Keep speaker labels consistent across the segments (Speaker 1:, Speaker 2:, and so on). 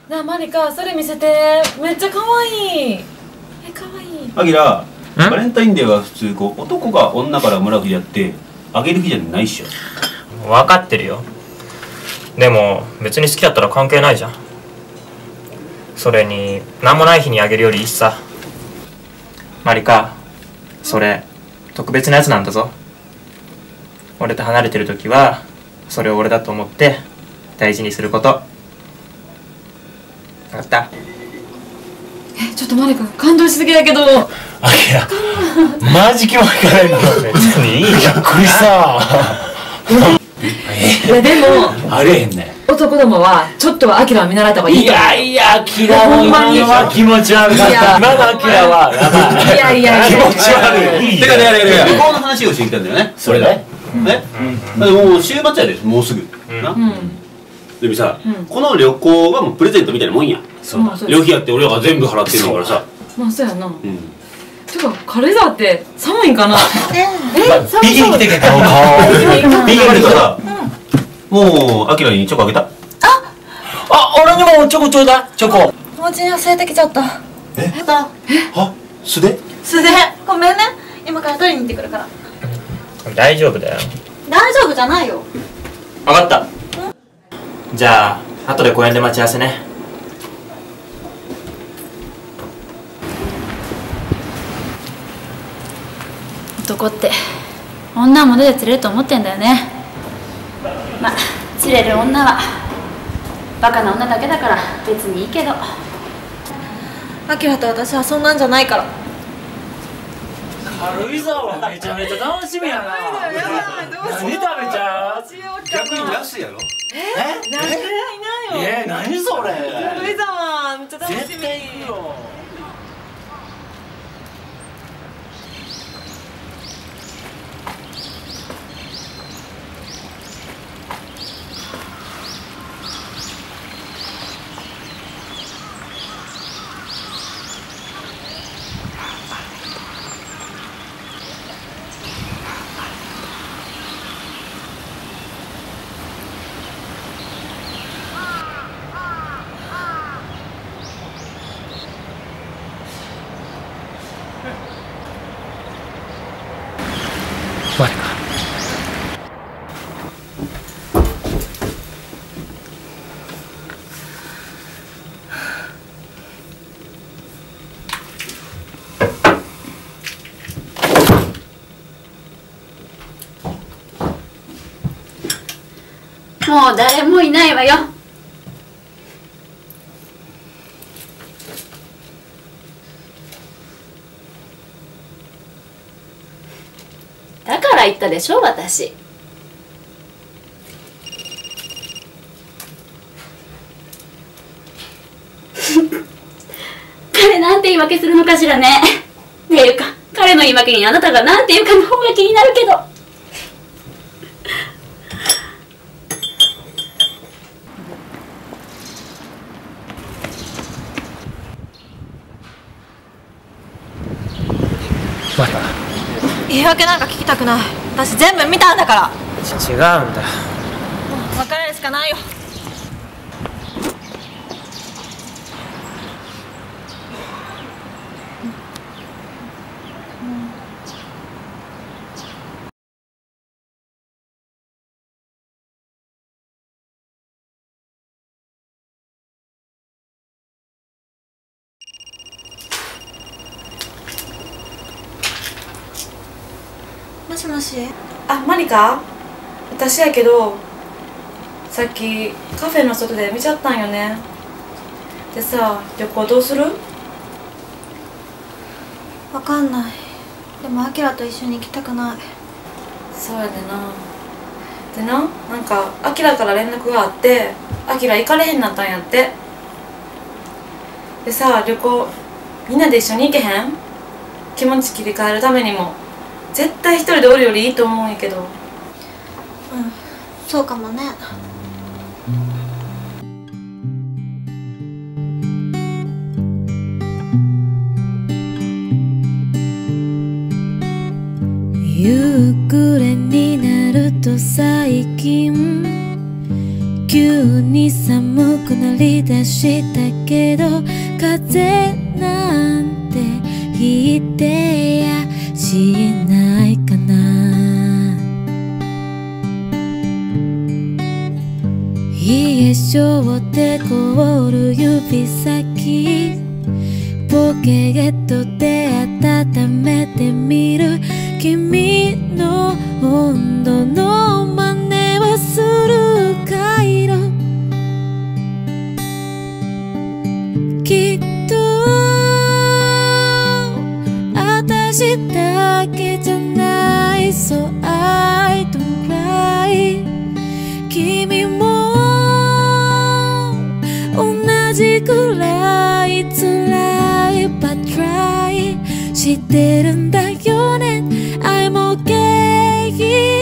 Speaker 1: なあマリカ、それ見せて。めっちゃ可愛い。可愛い。
Speaker 2: アキラ、バレンタインデーは普通こう男が女からもらう日やってあげる日じゃないっしょ。
Speaker 3: 分かってるよ。でも別に好きだったら関係ないじゃん。それに何もない日にあげるよりいいしさ。マリカ、それ特別なやつなんだぞ。俺と離れてる時はそれを俺だと思って大事にすること。分かった？
Speaker 1: ちょっとマリカ、感動しすぎだけど。
Speaker 4: あきら、マジ気もいかないの。
Speaker 3: 別にいいじゃん。
Speaker 4: びっくりした。
Speaker 1: いやでも
Speaker 4: あれへんね。
Speaker 1: 男どもはちょっとはアキラを見習った方がいい
Speaker 4: い
Speaker 1: と思う。
Speaker 4: やいや、アキラも今のは気持ち悪かった。今のアキラはやばい。
Speaker 1: いやいやいや、
Speaker 4: 気持ち悪い。
Speaker 2: てか旅行の話をしてきたんだよね。
Speaker 4: それね。
Speaker 2: ね、もう週末やで、もうすぐな。でもさ、この旅行がもうプレゼントみたいなもんや。旅費やって俺らが全部払ってんのからさ。
Speaker 1: まあそうやな。てか軽井沢って寒いんかな。
Speaker 4: ビキニ着てけ顔。
Speaker 2: ビキニとさ、もうアキラにチョコあげた。
Speaker 4: あ、俺にもチョコちょうだい。チョコ。
Speaker 5: お家に忘れてきちゃった。
Speaker 2: は、素手？
Speaker 5: 素手。ごめんね。今から取りに行ってくるから。
Speaker 3: 大丈夫だよ。
Speaker 5: 大丈夫じゃないよ。
Speaker 3: 分かった。じゃあ後で公園で待ち合わせね。
Speaker 6: 男って女も手で釣れると思ってんだよね。まあ釣れる女はバカな女だけだから別にいいけど。
Speaker 5: アキラと私はそんなんじゃないから。
Speaker 4: 軽井沢はめちゃめちゃ楽しみやな。何食べちゃう？
Speaker 2: 逆に安いやろ。
Speaker 1: なんでいないよ。
Speaker 4: 何それ。
Speaker 1: 軽井沢めっちゃ楽しみ。
Speaker 4: 絶対行くよ。マリカ。
Speaker 6: もう誰もいないわよ。だから言ったでしょ私。彼なんて言い訳するのかしらね。っていうか彼の言い訳にあなたがなんて言うかの方が気になるけど。
Speaker 4: マリカ。
Speaker 5: 言い訳なんか聞きたくない。私全部見たんだから。
Speaker 3: 違うんだ。
Speaker 5: もう別れるしかないよ。もしもし。
Speaker 1: あ、マリカ？私やけどさっきカフェの外で見ちゃったんよね。でさ、旅行どうする？
Speaker 5: わかんない。でもアキラと一緒に行きたくない。
Speaker 1: そうやでな。でな、なんかアキラから連絡があってアキラ行かれへんなったんやって。でさ、旅行みんなで一緒に行けへん？気持ち切り替えるためにも絶対一人でおるよりいいと思うんやけど。
Speaker 5: そうかもね。
Speaker 7: 夕暮れになると最近急に寒くなりだしたけど風邪なんてひいてやしないかな。冷え性で凍る指先ポケットで温めてみる。君の温度の真似をするかいろ。きっと私だけじゃない。 So I don't cry。 君も同じくらい辛い But try してるんだよね。 I'm okay。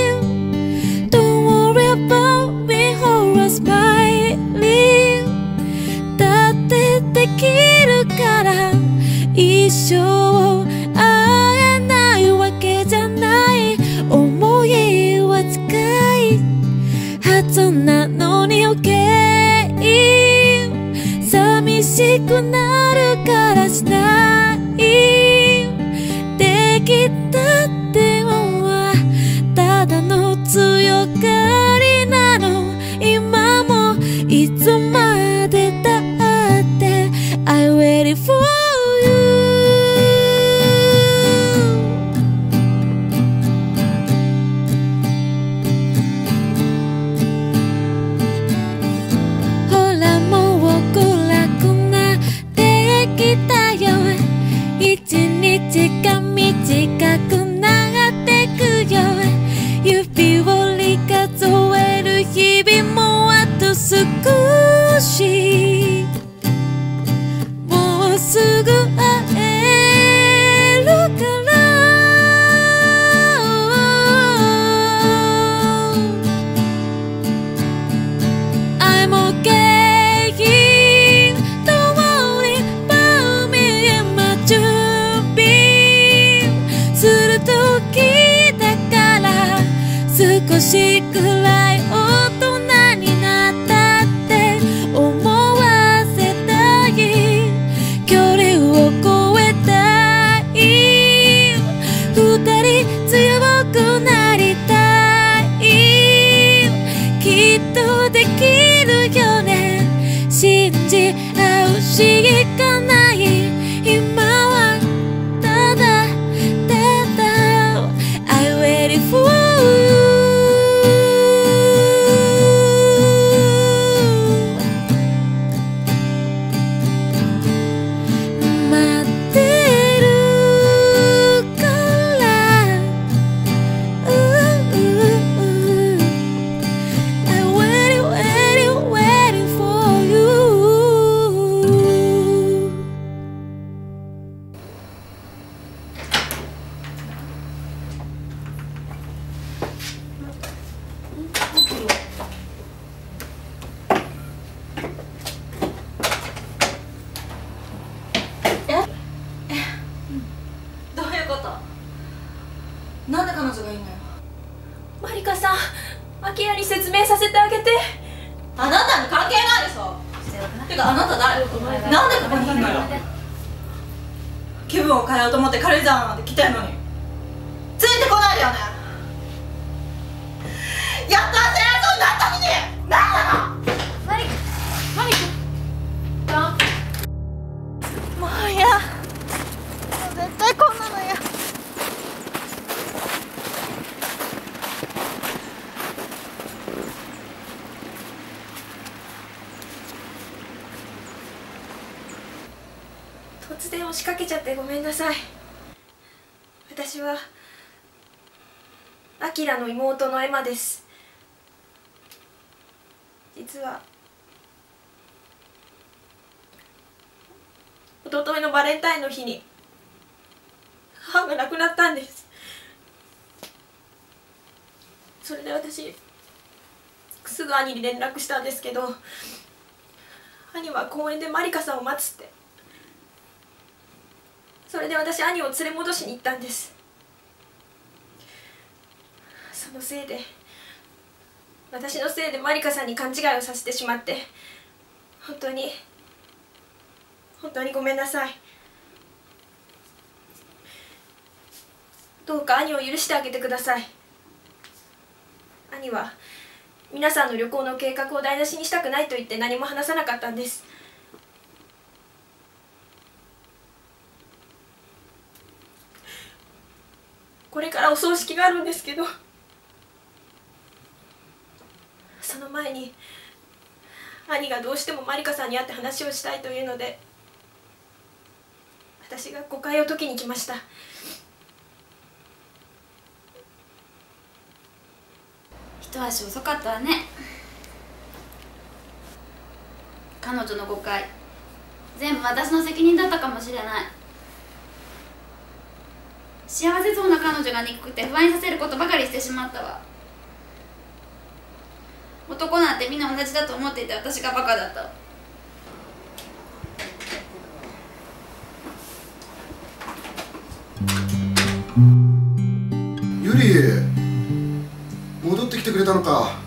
Speaker 7: Don't worry about me or I'm smiling。 だってできるから一生会えないわけじゃない。思いは近いはずなのに余計寂しくなるからしない。できたってはただの強がりなの。今もいつまでだって I waiting for you。 ほらもう暗くなってきたよ。一日が短くなってくよ。指折り数える日々もあと少し。もうすぐ会えるから。 I'm okay。 Don't worry about me。 今準備する時だから少しくらい大人になったって思わせたい。距離を超えたい。二人強くなりたい。きっとできるよね。信じ合うしかない。今はただただ I waiting for you。 待ってるからI'm waiting, waiting, waiting for you。
Speaker 5: どういうこと？なんで彼女がいいのよ。
Speaker 6: マリカさん、アキラに説明させてあげて。
Speaker 5: あなたに関係ないでしょ。てかあなた誰？なんでここにいんのよ。気分を変えようと思って軽井沢まで来てんのについてこないでよね。やっと焦られそうになったのに何なの。
Speaker 6: マリカ
Speaker 5: もう嫌。絶対こんなの嫌。
Speaker 6: 突然押しかけちゃってごめんなさい。私はアキラの妹のエマです。実は一昨日のバレンタインの日に母が亡くなったんです。それで私すぐ兄に連絡したんですけど、兄は公園でマリカさんを待つって。それで私兄を連れ戻しに行ったんです。そのせいで
Speaker 8: 私のせいでマリカさんに勘違いをさせてしまって本当にごめんなさい。どうか兄を許してあげてください。兄は皆さんの旅行の計画を台無しにしたくないと言って何も話さなかったんです。これからお葬式があるんですけど、その前に兄がどうしてもマリカさんに会って話をしたいというので私が誤解を解きに来ました。
Speaker 6: 一足遅かったわね。彼女の誤解全部私の責任だったかもしれない。幸せそうな彼女が憎くて不安にさせることばかりしてしまったわ。男なんてみんな同じだと思っていて私がバカだった。
Speaker 9: ユリ、戻ってきてくれたのか。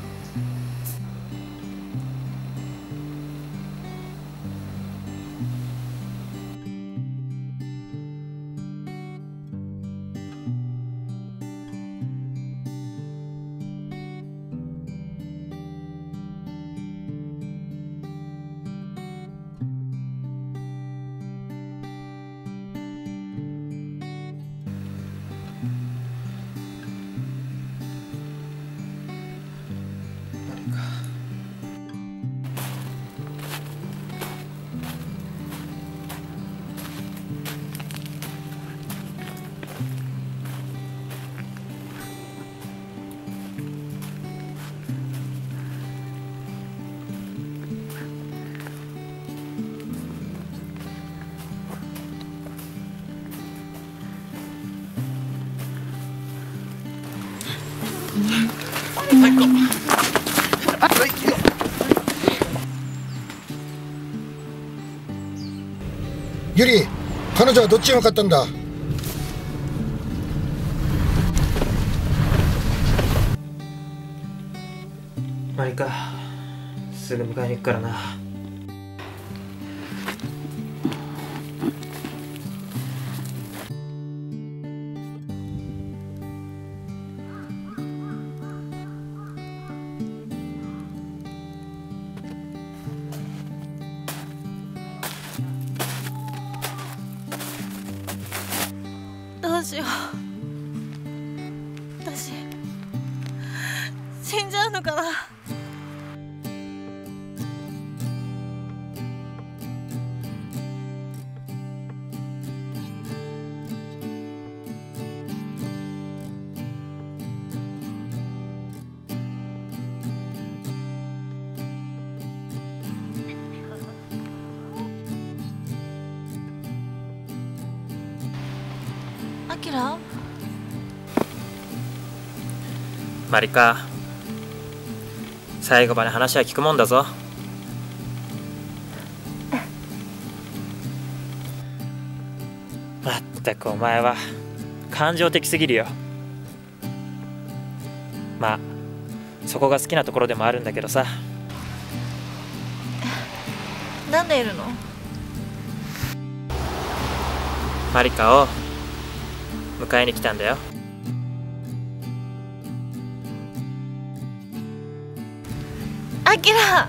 Speaker 9: ユリ、彼女はどっちに向かったんだ。
Speaker 3: マリカ、すぐ迎えに行くからな。
Speaker 5: どうしよう。私死んじゃうのかな。アキラ？
Speaker 3: マリカ、最後まで話は聞くもんだぞ。まったくお前は感情的すぎるよ。まあそこが好きなところでもあるんだけどさ。
Speaker 5: なんでいるの？
Speaker 3: マリカを迎えに来たんだよ。
Speaker 5: アキラ！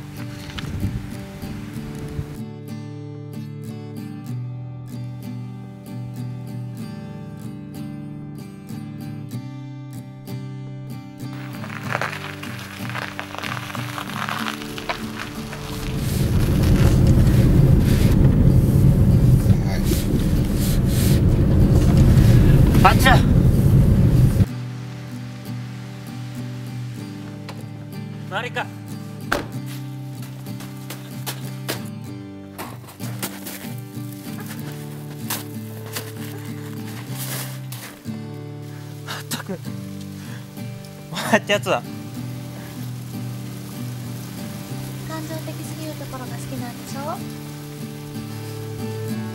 Speaker 3: あっちだ。マリカ。まったくお前ってやつは。
Speaker 5: 感情的すぎるところが好きなんでしょ？